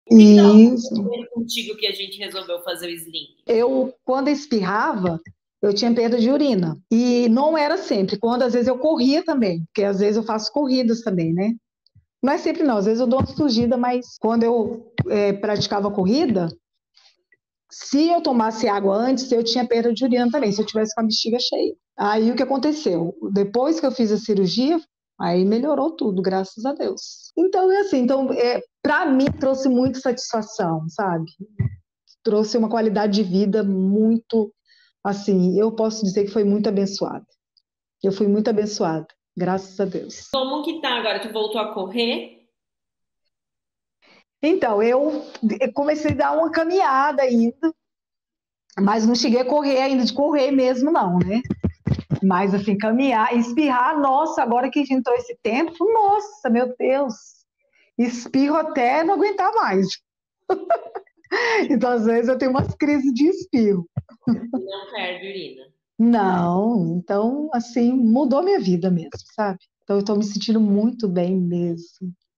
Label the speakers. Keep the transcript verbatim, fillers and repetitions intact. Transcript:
Speaker 1: O que estava
Speaker 2: Isso.
Speaker 1: acontecendo contigo que a gente resolveu fazer o Sling?
Speaker 2: Eu, quando espirrava, eu tinha perda de urina. E não era sempre. Quando às vezes eu corria também, porque às vezes eu faço corridas também, né? Não é sempre não, às vezes eu dou uma fugida, mas quando eu é, praticava corrida, se eu tomasse água antes, eu tinha perda de urina também, se eu tivesse com a bexiga cheia. Aí o que aconteceu? Depois que eu fiz a cirurgia, aí melhorou tudo, graças a Deus. Então é assim, então é, para mim trouxe muita satisfação, sabe? Trouxe uma qualidade de vida muito, assim, eu posso dizer que foi muito abençoada. Eu fui muito abençoada, graças a Deus.
Speaker 1: Como que tá agora? Tu voltou a correr?
Speaker 2: Então, eu comecei a dar uma caminhada ainda, mas não cheguei a correr ainda, de correr mesmo, não, né? Mas, assim, caminhar, espirrar, nossa, agora que entrou esse tempo, nossa, meu Deus, espirro até não aguentar mais. Então, às vezes, eu tenho umas crises de espirro.
Speaker 1: Não perde urina.
Speaker 2: Não, então, assim, mudou minha vida mesmo, sabe? Então, eu tô me sentindo muito bem mesmo.